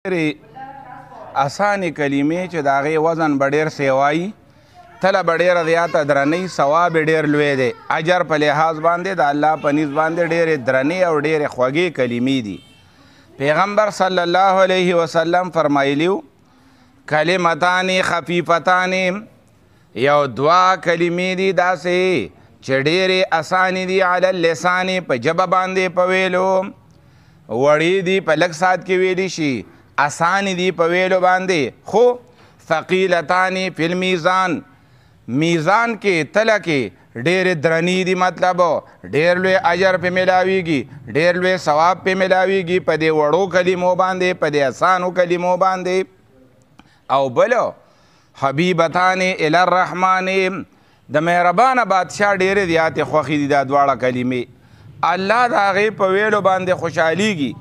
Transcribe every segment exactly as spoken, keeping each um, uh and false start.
اسانې کلمې چې د هغې وزن به ډېر سیوایي، تله به ډېره زیاته درنۍ، ثواب یې ډېر لوی دی. اجر په لحاظ باندې د الله په نیز باندې ډېرې درنې او ډېرې خوږې کلمې دي. پیغمبر صلی الله علیه وسلم فرمایلیو کلمتان خفیفتان، یو دوه کلمې دي داسې چې ډېرې اسانې دي علی اللسان، په ژبه باندې په ویلو، وړې دي په لږ ساعت کې ویلی شي، اسانې دي په ویلو باندې، خو ثقیلتان فی المیزان، میزان کې تله کې ډېرې درنې دي، مطلب ډېر لوی اجر پې میلاویږي، ډېر لوی ثواب پې میلاویږي په دې وړو کلمو باندې، په دې اسانو کلمو باندې. او بل حبیبتان الی الرحمن، د مهربانه بادشاه ډېرې زیاتې خوښې دي دا دواړه کلمې، الله د هغې په ویلو باندې خوشحالیږي،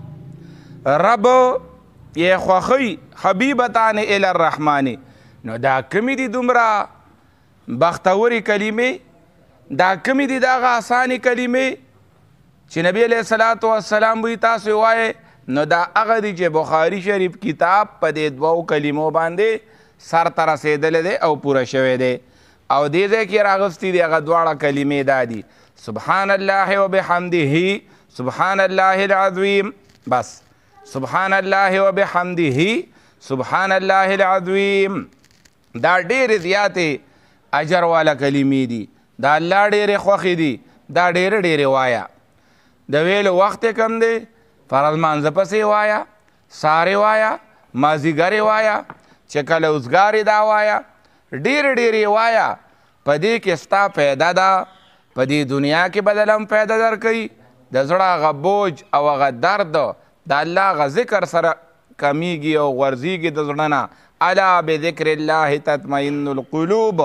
رب یې خوښوي. حبیبتان الی الرحمن، نو دا کمې دي دومره بختورې کلمې، دا کمې دي دغه اسانې کلمې چې نبی علیه الصلاة والسلام وایي تاسو یې وایئ، نو دا هغه دي چې بخاري شریف کتاب په دې دوو کلمو باندې سر ته رسېدلی دی او پوره شوی دی. او دې ځای کې راغوستي دي هغه دواړه کلمې دا دي سبحان الله وبحمده، سبحان الله العظیم، بس سبحان الله وبحمده، سبحان الله العظیم. دا ډېرې زیاتې اجر والا کلمې دي، دا الله ډېرې خوښې دي، دا ډېرې ډېرې وایه. د ویلو وخت یې کم دی، فرض مانځه پسې وایه، سارې وایه، مازدیګرې وایه، چې کله اوزګارې دا وایه، ډېرې ډېرې وایه. په دې کې ستا فایده ده، په دې دنیا کې به دله هم فایده درکوي، د زړه هغه بوج او هغه درد د الله هغه ذکر سره کمیږي او غورځېږي د زړه نه. الا بذکر الله تطمئن القلوب،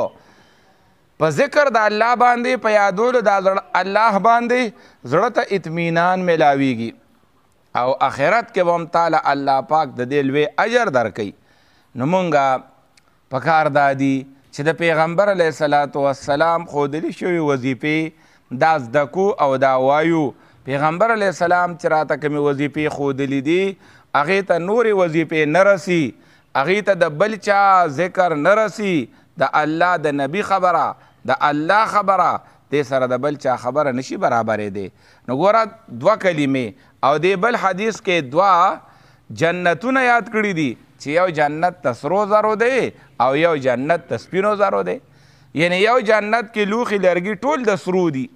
په ذکر د الله باندې، په یادولو د الله باندې زړه ته اطمینان میلاویږي، او آخرت کې به هم تعالی الله پاک د دې لوی اجر درکوي. نو مونږه پکار دا دي چې د پیغمبر علیه الصلاة والسلام ښودلي شوي وظیفې دا زده کو او دا وایو. پیغمبر علیه السلام چې راته کومې وظیفې ښودلي دي هغې ته نورې وظیفې نه رسي، هغې ته د بل چا ذکر نه رسي، د الله د نبي خبره، د الله خبره دې سره د بل چا خبره نشي برابرېدی. نو ګوره دوه کلمې او دې بل حدیث کې دوه جنتونه یاد کړي دي چې یو جنت ته سرو زرو دی او یو جنت ته سپینو زرو دی. یعنی یو جنت کې لوښي لرګي ټول د سرو دي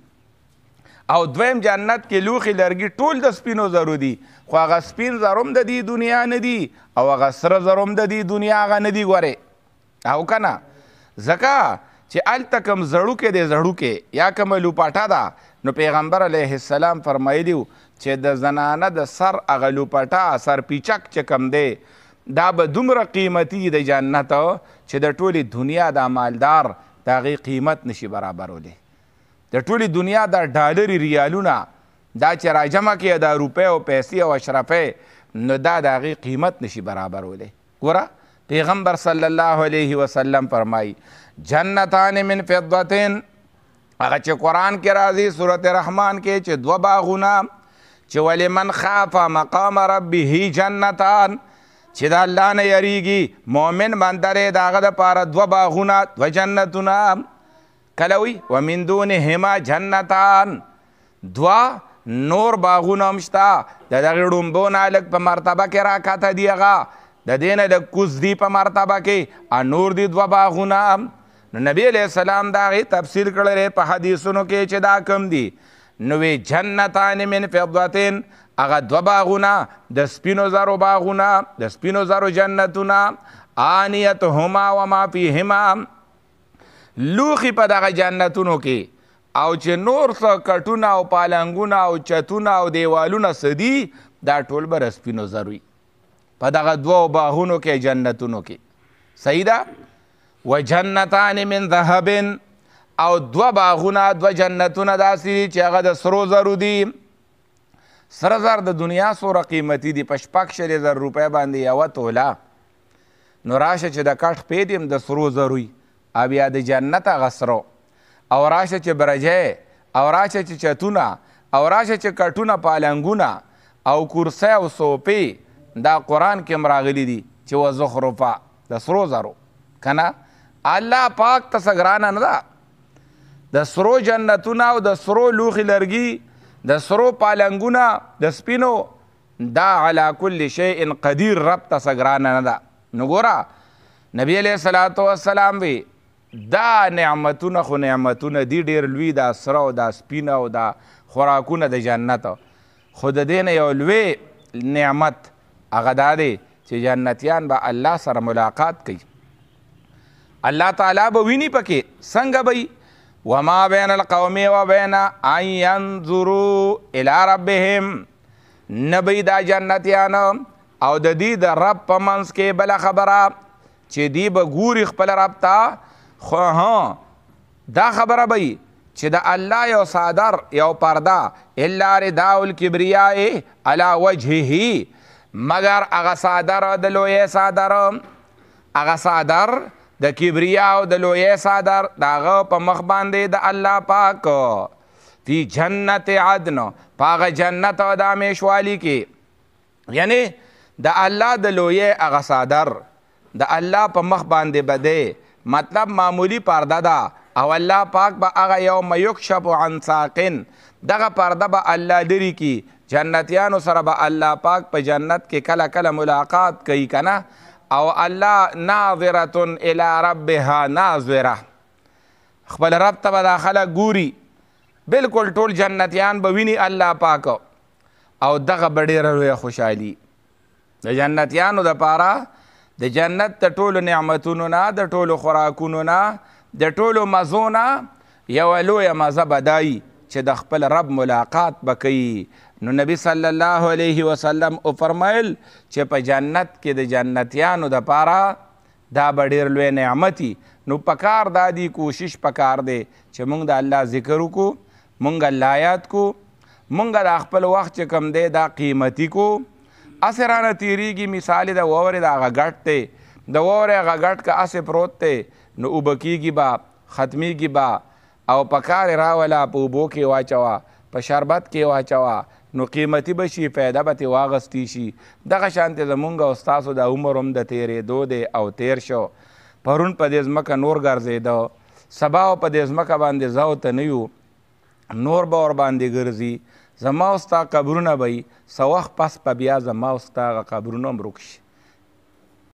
او دویم جنت کې لوښي لرګي ټول د سپینو زرو دي، خو هغه سپین زر هم د دې دنیا نه دي او هغه سره زر هم د دې دنیا هغه نه دي. ګورې او که نه، ځکه چې هلته کوم زړوکې دی زړوکې یا کومه لوپاټه ده، نو پیغمبر علیه السلام فرمایلیو چې د زنانه د سر هغه لوپټه سر پیچک چې کوم دی دا به دومره قیمتي د جنت چې د ټولې دنیا دا مالدار د هغې قیمت نشي برابرولی. د ټولې دنیا دا ډالري ریالونه دا چې راجمع کړي دا روپۍ او پیسې او اشرفۍ، نو دا د هغې قیمت نشي برابرولی. ګوره پیغمبر صلی الله علیه وسلم فرمایي جنتان من فضتین، هغه چې قرآن کې راځي صورت رحمان کې چې دوه باغونه چې ولمن خاف مقام ربه جنتان، چې د الله نه یریږي مؤمن بندرې د هغه دپاره دوه باغونه دوه جنتونه. کله وي ومن دونهما جنتان، دوه نور باغونه هم شته، د دغې ړومبو نه لږ په مرتبه کې راکته دي، هغه د دې نه لږ کوز دي په مرتبه کې، نور دي دوه باغونه. نو نبی علیه السلام د هغې تفصیل کړی په حدیثونو کې چې دا کم دي. نو وی جنتان من فضتین، هغه دوه باغونه د سپینو زرو باغونه، د سپینو زرو جنتونه، آنیتهما وما فیهما، لوښي په دغه جنتونو کې او چې نور څه کټونه او پالنګونه او چتونه او دیوالونه څه دي دا ټول به د سپینو زر وي په دغه دوو باغونو کې جنتونو کې. صحیح ده. و جنتان من ذهب، او دوه باغونه دوه جنتونه داسې دي چې هغه د سرو زرو دي. سره زر د دنیا څومره قیمتي دي، په شپږ شلې زر روپۍ باندې یوه توله. نو راشه چې د کټ پید یم د سرو زرو وي، او بیا د جنت هغه سرو، او راشه چې برجۍ، او راشه چې چتونه، او راشه چې کټونه پالنګونه او کرسۍ او صوفې، دا قرآن کې هم راغلي دي چې وزخرفا د سرو زرو که نه الله پاک ته څه ګرانه نه ده د سرو جنتونه او د سرو لوښي لرګي د سرو پالنګونه د سپینو دا علا کل شیء قدیر رب ته څه ګرانه نه ده نو ګوره نبی علیه الصلاة والسلام وی دا نعمتونه خو نعمتونه دي ډېر لوی دا سره او دا سپینه او دا خوراکونه د جنت خو د دې نه یو لوی نعمت هغه دا دی چې جنتیان به الله سره ملاقات کوي الله تعالی به ویني پکې څنګه به وما بین القوم و بین ان ینظروا الی ربهم نه به دا جنتیان او د دې د رب په منځ کې بله خبره چې دی به ګوري خپل رب ته خو ها دا خبره به چې د الله یو صادر یو پرده الا رداء الکبریاء علی وجهه مگر هغه صادر د لوی صادر هغه صادر د کبریا او د لوی صادر د هغه په مخ باندې د الله پاک فی جنت عدن په هغه جنت او د همیشوالي کې یعنی د الله د لوی هغه صادر د الله په مخ باندې بده مطلب معمولی پرده ده او الله پاک به هغه یوم یکشف عن ساقن دغه پرده به الله لري کی جنتیانو سره به الله پاک په جنت کې کله کله ملاقات کوي کنه او الله ناظرة الی ربها ناظره خپل رب ته به دا خلک ګوري بلکل ټول جنتیان به ویني الله پاک او دغه به ډېره لویه خوشحالي د جنتیانو دپاره د جنت د ټولو نعمتونو نه د ټولو خوراکونو نه د ټولو مزو نه یوه لویه مزه به دایي چې د خپل رب ملاقات به کوي نو نبی صلی الله علیه وسلم وفرمایل چې په جنت کې د جنتیانو دپاره دا به ډېر لوی نعمتي نو پکار دا دی کوشش پکار دی چې مونږ د الله ذکر وکړو مونږ الله یاد کو مونږ د خپل وخت چې کم دی دا قیمتي کو اسې رانه تیریږي مثال د واورې د هغه ګټ دی د واورې هغه ګټ که اسې پروت دی نو اوبه کیږي به ختمیږي به او پکار راوله په اوبو کې واچوه په شربت کې واچوه نو قیمتي به شي فایده به ترې واغستی شي دغه شانتې زمونږ او ستاسو د عمر هم د تېرېدو دی او تیر شو پرون په دې ځمکه نور ګرځېده سبا په دې ځمکه باندې زه او ته نه یو نور به ورباندې ګرځي زما او ستا قبرونه به څه وخت پس به بیا زما او ستا هغه قبرونه هم ورک شي